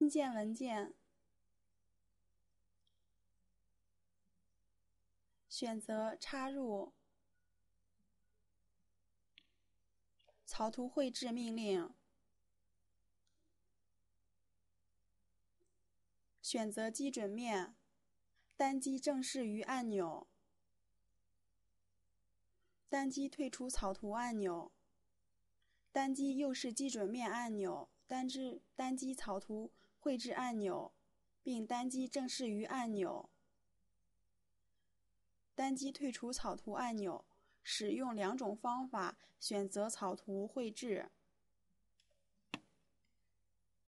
新建文件，选择插入草图绘制命令，选择基准面，单击正视于按钮，单击退出草图按钮，单击右视基准面按钮，单击草图绘制按钮，并单击正视于按钮，单击退出草图按钮。使用两种方法选择草图绘制。